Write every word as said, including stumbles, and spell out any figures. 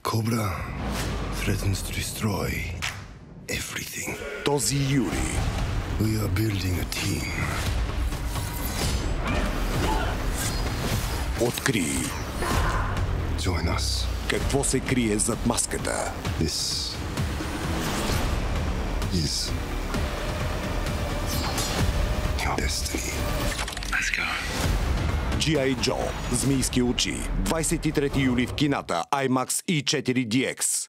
Cobra threatens to destroy everything. Този юли. We are building a team. Откри. Join us. Какво се крие зад маската? This is your destiny. Let's go. Джи Ай Джо. Змийски очи. двадесет и трети юли в кината IMAX и фор Ди Екс.